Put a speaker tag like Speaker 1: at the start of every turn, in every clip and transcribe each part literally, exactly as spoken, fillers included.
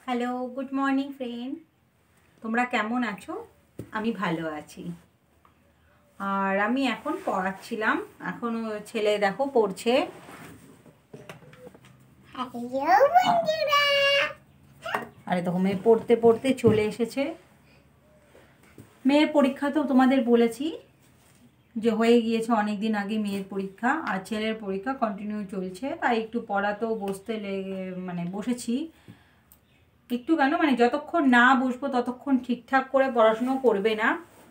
Speaker 1: Hello, good morning friend. তোমরা কেমন আছো? আমি ভালো আছি। আর আমি এখন পড়াচ্ছিলাম। এখন ছেলে দেখো পড়ছে। আরে দেখো মেয়ে পড়তে পড়তে চলে এসেছে। মেয়ের পরীক্ষা তো তোমাদের বলেছি যে হয়ে গিয়েছে অনেক দিন আগে মেয়ের পরীক্ষা, আর ছেলের পরীক্ষা কন্টিনিউ চলছে, তাই একটু পড়াতেও বসতে লেগে মানে বসেছি একটু। কেন মানে যতক্ষণ না বসবো ততক্ষণ ঠিকঠাক করে পড়াশুনো করবে না,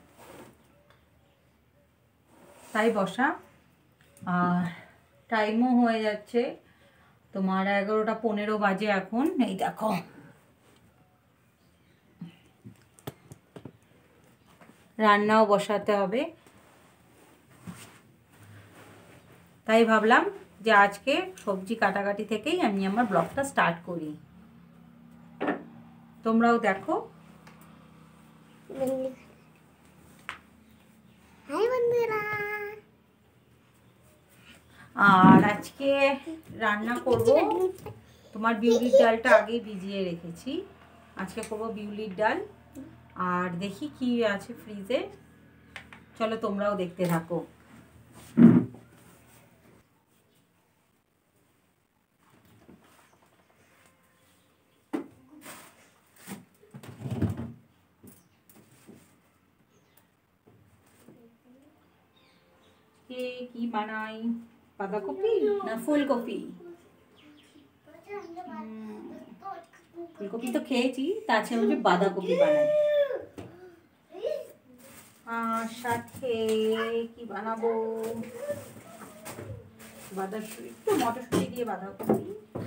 Speaker 1: তাই বসা। আর টাইমও হয়ে যাচ্ছে তোমার এগারোটা পনেরো বাজে এখন। এই দেখো রান্নাও বসাতে হবে, তাই ভাবলাম যে আজকে সবজি কাটাকাটি থেকেই আমি আমার ব্লগটা স্টার্ট করি। তোমরাও দেখো। আর আজকে রান্না করব তোমার বিউলির ডালটা আগেই ভিজিয়ে রেখেছি। আজকে করব বিউলির ডাল। আর দেখি কি আছে ফ্রিজে, চলো তোমরাও দেখতে থাকো। কি বানাই, বাঁধাকপি না ফুলকপি? ফুলকপি তো খেয়েছি, তাছাড়া হচ্ছে বাঁধাকপি বানাই। আর সাথে কি বানাবো, বাঁধাকপি একটু মটরশুঁটি দিয়ে বাঁধাকপি।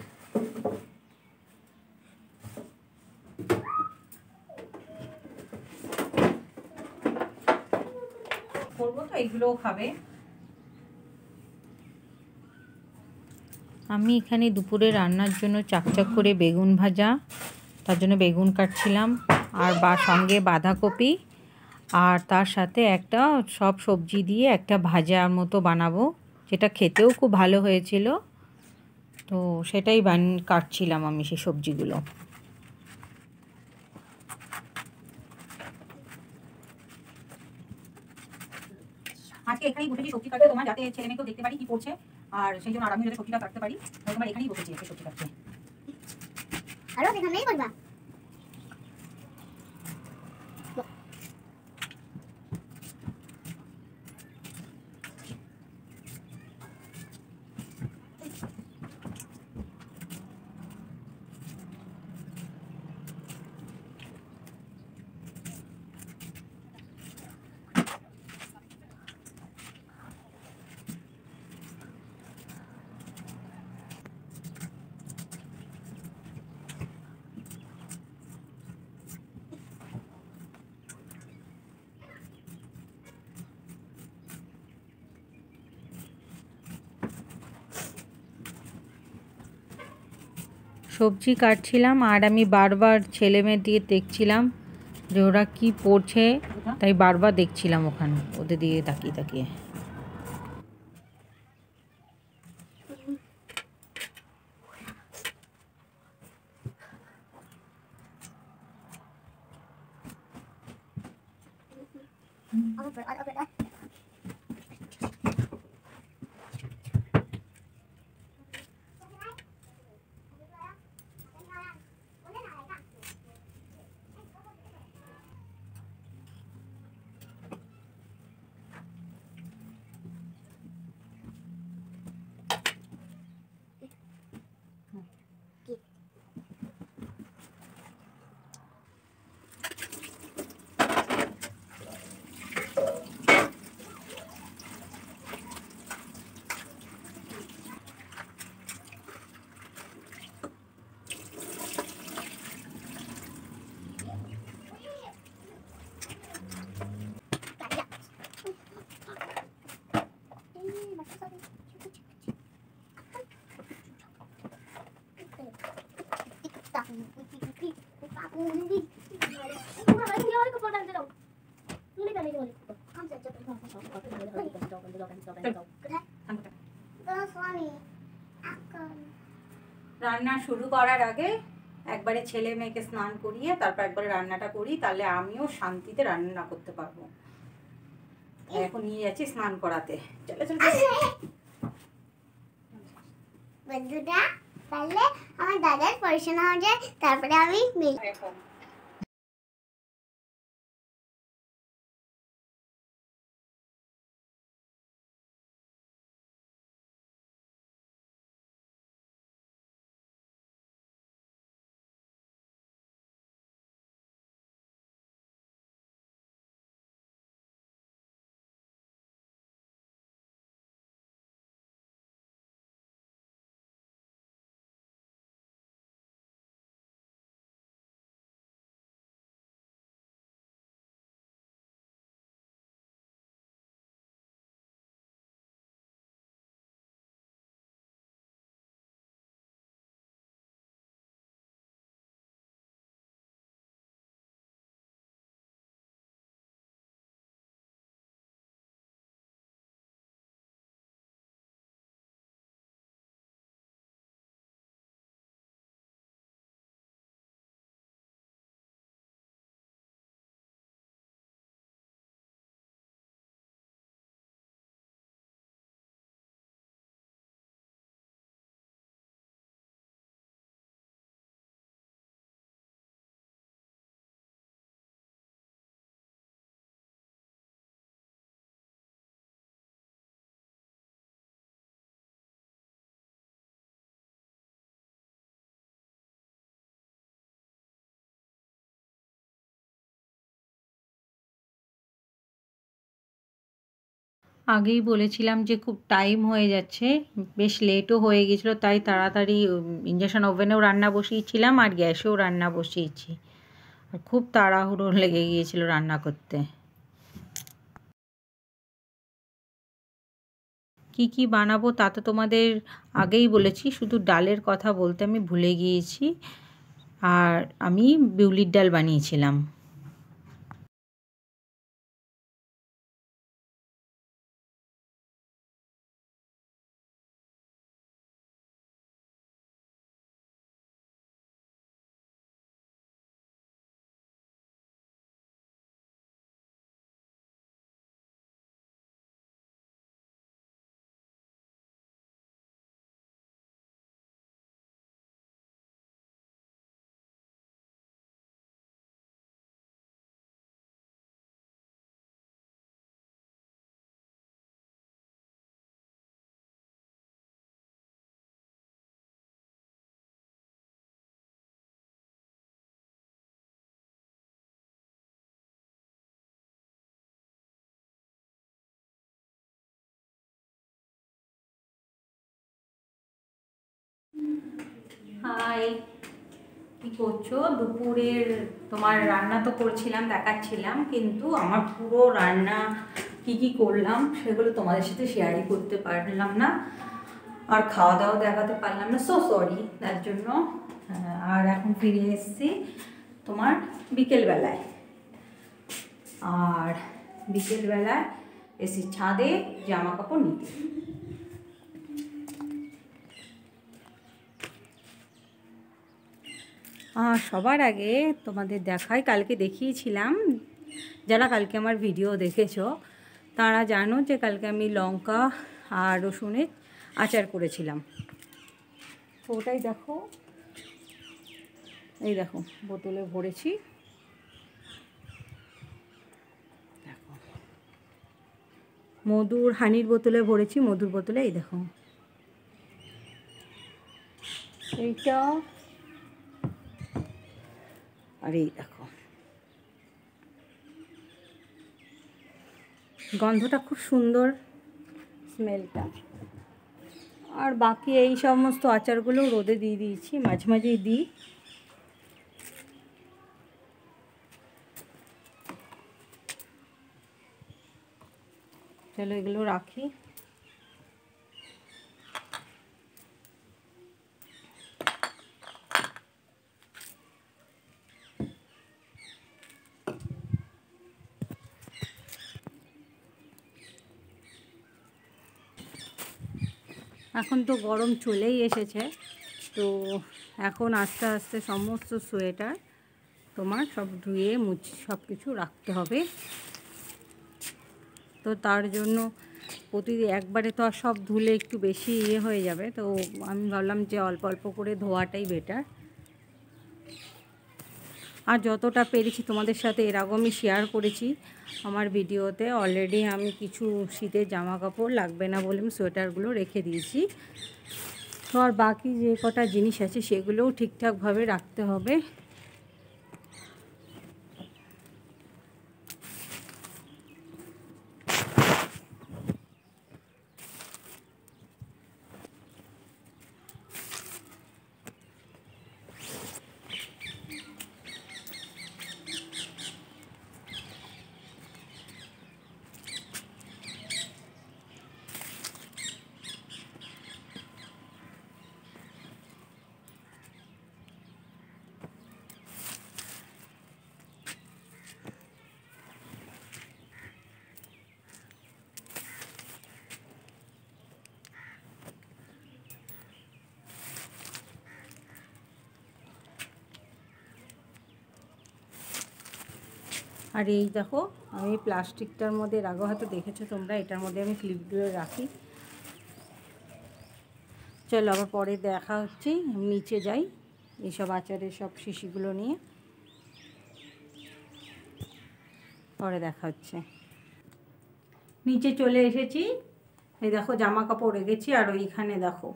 Speaker 1: করবো তো এগুলোও খাবে। আমি এখানে দুপুরে রান্নার জন্য চাকচাক করে বেগুন ভাজা, তার জন্য বেগুন কাটছিলাম, আর বা সঙ্গে বাঁধাকপি, আর তার সাথে একটা সব সবজি দিয়ে একটা ভাজার মতো বানাবো, যেটা খেতেও খুব ভালো হয়েছিল। তো সেটাই বান কাটছিলাম আমি সেই সবজিগুলো। আজকে এখানেই বসেছি সবজি কাটতে, তোমার যাতে ছেলে মেয়েকেও দেখতে পারি কি করছে, আর সেই জন্য আরামে যাতে সবজিটা কাটতে পারি, তোমার এখানেই বসেছি একটা সবজি কাটতে।
Speaker 2: আরো এখানেই বলবা
Speaker 1: সবজি কাটছিলাম, আর আমি বারবার ছেলে মেয়ে দিয়ে দেখছিলাম যে ওরা কি পড়ছে, তাই বারবার দেখছিলাম ওখানে ওদের দিয়ে তাকিয়ে তাকিয়ে। রান্না শুরু করার আগে একবারে ছেলে মেয়েকে স্নান করিয়ে তারপর একবারে রান্নাটা করি, তাহলে আমিও শান্তিতে রান্না করতে পারবো। এখন নিয়ে যাচ্ছি স্নান করাতে। চলো চলো
Speaker 2: বন্ধুরা, তাহলে আমার দাদার পড়াশোনা হয়ে যায়, তারপরে আমি
Speaker 1: আগেই বলেছিলাম যে খুব টাইম হয়ে যাচ্ছে, বেশ লেটও হয়ে গেছিলো, তাই তাড়াতাড়ি ইন্ডাকশান ওভেনেও রান্না বসিয়েছিলাম আর গ্যাসেও রান্না বসিয়েছি। আর খুব তাড়াহুড়ো লেগে গিয়েছিল রান্না করতে। কি কি বানাবো তা তো তোমাদের আগেই বলেছি, শুধু ডালের কথা বলতে আমি ভুলে গিয়েছি। আর আমি বিউলির ডাল বানিয়েছিলাম। হাই, কি করছো? দুপুরের তোমার রান্না তো করছিলাম, দেখাচ্ছিলাম, কিন্তু আমার পুরো রান্না কি কি করলাম সেগুলো তোমাদের সাথে শেয়ারই করতে পারলাম না, আর খাওয়া দাওয়া দেখাতে পারলাম না। সো সরি তার জন্য। আর এখন ফিরে এসেছি তোমার বিকেলবেলায়। আর বিকেলবেলায় এসি ছাদে জামা কাপড় নিতে। আর সবার আগে তোমাদের দেখাই, কালকে দেখিয়েছিলাম, যারা কালকে আমার ভিডিও দেখেছো তারা জানো যে কালকে আমি লঙ্কা আর রসুনের আচার করেছিলাম। তো ওটাই দেখো, এই দেখো বোতলে ভরেছি, দেখো মধুর হানির বোতলে ভরেছি, মধুর বোতলে, এই দেখো এইটা, আর এই দেখো গন্ধটা খুব সুন্দর, স্মেলটা। আর বাকি এই সমস্ত আচারগুলো রোদে দিয়ে দিয়েছি, মাঝে মাঝেই দিই। চলো এগুলো রাখি। এখন তো গরম চলেই এসেছে, তো এখন আস্তে আস্তে সমস্ত সোয়েটার তোমার সব ধুয়ে মুছে সব কিছু রাখতে হবে। তো তার জন্য প্রতিদিন একবারে তো আর সব ধুলে একটু বেশি ইয়ে হয়ে যাবে, তো আমি ভাবলাম যে অল্প অল্প করে ধোয়াটাই বেটার। আর যতটা পেরেছি তোমাদের সাথে এর আগে আমি শেয়ার করেছি আমার ভিডিওতে। অলরেডি আমি কিছু শীতের জামা কাপড় লাগবে না বলে আমি সোয়েটারগুলো রেখে দিয়েছি। তো আর বাকি যে কটা জিনিস আছে সেগুলোও ঠিকঠাকভাবে রাখতে হবে। আর এই দেখো আমি প্লাস্টিকটার মধ্যে রাখবো, হয়তো দেখেছো তোমরা, এটার মধ্যে আমি ক্লিপগুলো রাখি। চলো আবার পরে দেখা হচ্ছে, নিচে যাই এইসব আচারের সব শিশিগুলো নিয়ে, পরে দেখা হচ্ছে। নিচে চলে এসেছি, এই দেখো জামা কাপড় রেখেছি। আর ওইখানে দেখো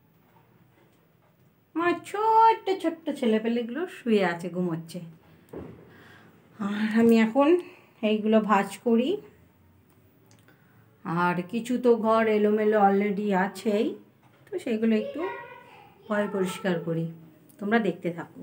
Speaker 1: আমার ছোট্ট ছোট্ট ছেলেপেলেগুলো শুয়ে আছে, ঘুমোচ্ছে। আর আমি এখন এইগুলো ভাঁজ করি। আর কিছু তো ঘর এলোমেলো অলরেডি আছেই, তো সেগুলো একটু পরে পরিষ্কার করি, তোমরা দেখতে থাকো।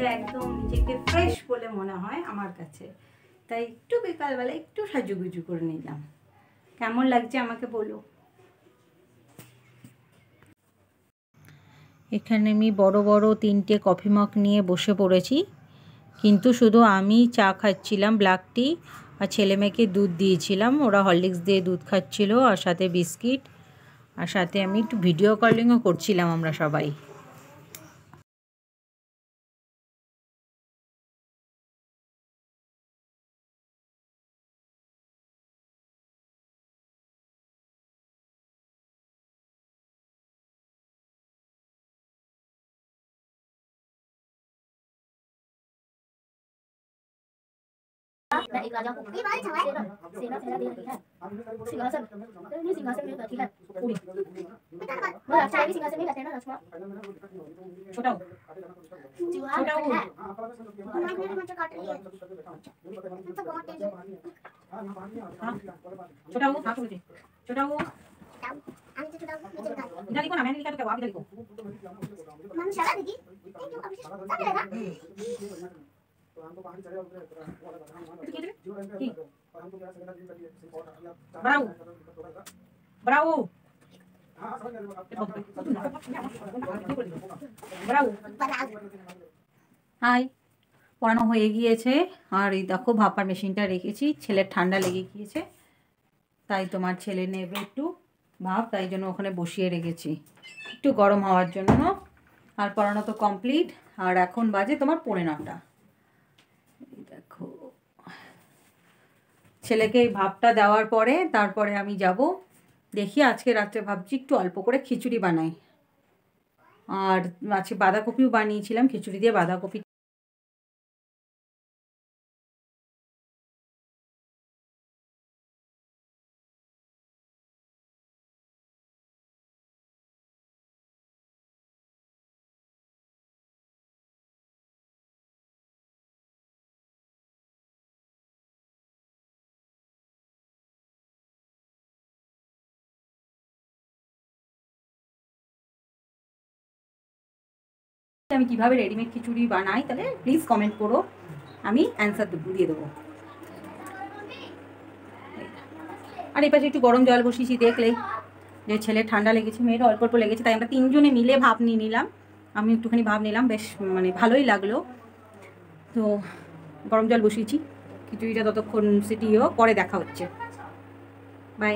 Speaker 1: তাহলে একদম নিজেকে ফ্রেশ বলে মনে হয় আমার কাছে। তাই একটু বিকালবেলা একটু সাজুগুজু করে নিলাম। কেমন লাগছে আমাকে বলো। এখানে আমি বড় বড় তিনটে কফি মগ নিয়ে বসে পড়েছি, কিন্তু শুধু আমি চা খাচ্ছিলাম ব্ল্যাক টি, আর ছেলে মেয়েকে দুধ দিয়েছিলাম, ওরা হরলিক্স দিয়ে দুধ খাচ্ছিল, আর সাথে বিস্কিট, আর সাথে আমি একটু ভিডিও কলিংও করছিলাম আমরা সবাই।
Speaker 3: मैं एक राजा हूँ।
Speaker 2: ये बाल छवाए
Speaker 3: सेना सेना सेना दे रही है। सिंहासन नहीं, सिंहासन में बैठी है पूरी। वो राजकुमार भी सिंहासन में बैठे हैं ना, राजकुमार।
Speaker 1: छोटा हो
Speaker 2: चूहा
Speaker 1: छोटा हो
Speaker 2: है हमारे घर में जो काट रही है तो बहुत टेंशन
Speaker 1: छोटा हो हाँ छोटे छोटा हो
Speaker 2: আমি তো ছোটা নিচে কাট
Speaker 1: इधर देखो ना, मैंने लिखा तो क्या हुआ, आप इधर देखो।
Speaker 2: मम्मी शाला दीदी थैंक यू अभी सब मिलेगा
Speaker 1: ब्रावो ब्रावो ব্রাভো। হাই, পড়ানো হয়ে গিয়েছে, আর এই দেখো ভাপার মেশিনটা রেখেছি, ছেলের ঠান্ডা লেগে গিয়েছে, তাই তোমার ছেলে নেবে একটু ভাপ, তাই জন্য ওখানে বসিয়ে রেখেছি একটু গরম হওয়ার জন্য। আর পড়ানো তো কমপ্লিট, আর এখন বাজে তোমার পৌনে নটা। দেখো ছেলেকে এই ভাপটা দেওয়ার পরে তারপরে আমি যাব, দেখি আজকে রাত্রে ভাবছি একটু অল্প করে খিচুড়ি বানাই, আর আজকে বাঁধাকপিও বানিয়েছিলাম, খিচুড়ি দিয়ে বাঁধাকপি। আমি কিভাবে রেডিমেড খিচুড়ি বানাই তাহলে প্লিজ কমেন্ট করো, আমি অ্যান্সার দিয়ে দেবো। আর এই পাশে একটু গরম জল বসিয়েছি, দেখলে যে ছেলে ঠান্ডা লেগেছে, মেয়েরও অল্প অল্প লেগেছে, তাই আমরা তিনজনে মিলে ভাপ নিয়ে নিলাম, আমি একটুখানি ভাপ নিলাম, বেশ মানে ভালোই লাগলো। তো গরম জল বসিয়েছি, খিচুড়িটা ততক্ষণ সিটিও পরে দেখা হচ্ছে, বাই।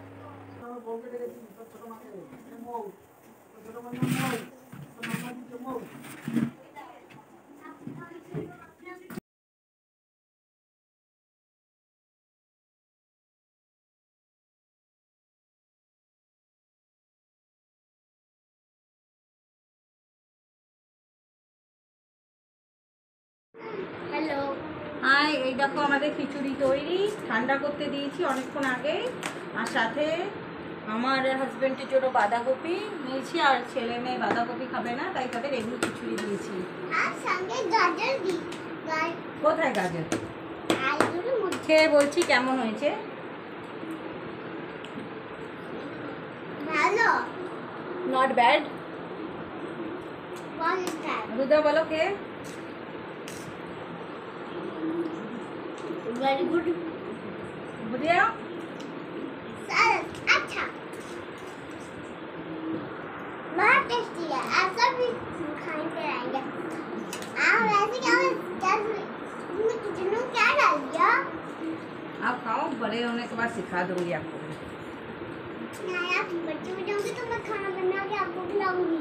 Speaker 2: হ্যালো
Speaker 1: হাই, এই দেখো আমাদের খিচুড়ি তৈরি, ঠান্ডা করতে দিয়েছি অনেকক্ষণ আগে, আর সাথে আমার হাজব্যান্ডের জন্য বাঁধাকপি নিয়েছি, আর ছেলে মেয়ে বাঁধাকপি খাবে না, তাই তাদের এমনি খিচুড়ি দিয়েছি।
Speaker 2: আর সঙ্গে গাজর দি গাজর
Speaker 1: কোথায় গাজর?
Speaker 2: আলুর মধ্যে
Speaker 1: খেয়ে বলছি কেমন হয়েছে।
Speaker 2: ভালো
Speaker 1: নট ব্যাড।
Speaker 2: পজিটিভ
Speaker 1: দুধা বলো কে?
Speaker 2: वेरी गुड
Speaker 1: बढ़िया।
Speaker 2: सर अच्छा बहुत टेस्टी है, ऐसा भी खाते रहेंगे। आप वैसे क्या क्या इसमें किचन में क्या डाल दिया?
Speaker 1: आप खाओ, बड़े होने के बाद सिखा दूंगी आपको।
Speaker 2: नहीं आप बच्चे हो जाओगे तो मैं खाना बना के आपको खिलाऊंगी।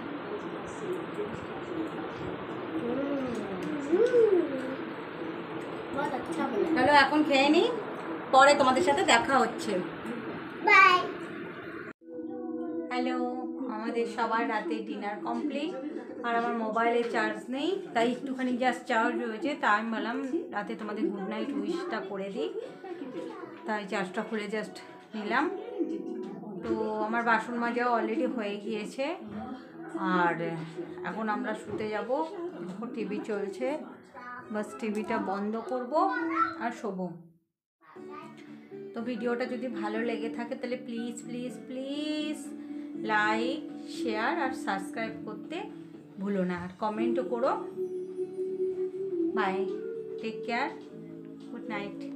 Speaker 2: बहुत अच्छा बना।
Speaker 1: चलो এখন খেয়ে নি, পরে তোমাদের সাথে দেখা হচ্ছে।
Speaker 2: बाय।
Speaker 1: হ্যালো, আমাদের সবার রাতে ডিনার কমপ্লিট, আর আমার মোবাইলে চার্জ নেই, তাই একটুখানি জাস্ট চার্জ হয়েছে, তাই আমি বললাম রাতে তোমাদের গুড নাইট উইশটা করে দিই, তাই চার্জটা খুলে জাস্ট নিলাম। তো আমার বাসন মাজাও অলরেডি হয়ে গিয়েছে, আর এখন আমরা শুতে যাব, টিভি চলছে, বাস টিভিটা বন্ধ করব আর শোবো। তো ভিডিওটা যদি ভালো লেগে থাকে তাহলে please please please like share আর সাবস্ক্রাইব করতে ভুলো না, আর কমেন্টও করো bye, take care, good night.